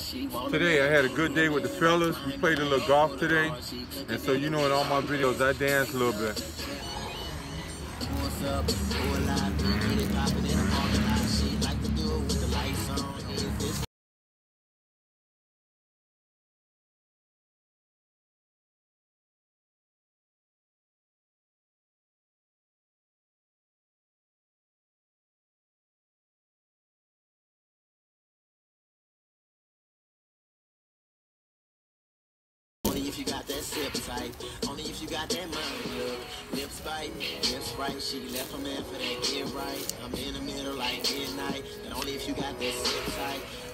Today I had a good day with the fellas. We played a little golf today. And so you know in all my videos I dance a little bit. Only if you got that sip tight, only if you got that money, look. Lips bite, lips right, she left her man for that get right. I'm in the middle like midnight, and only if you got that sip tight,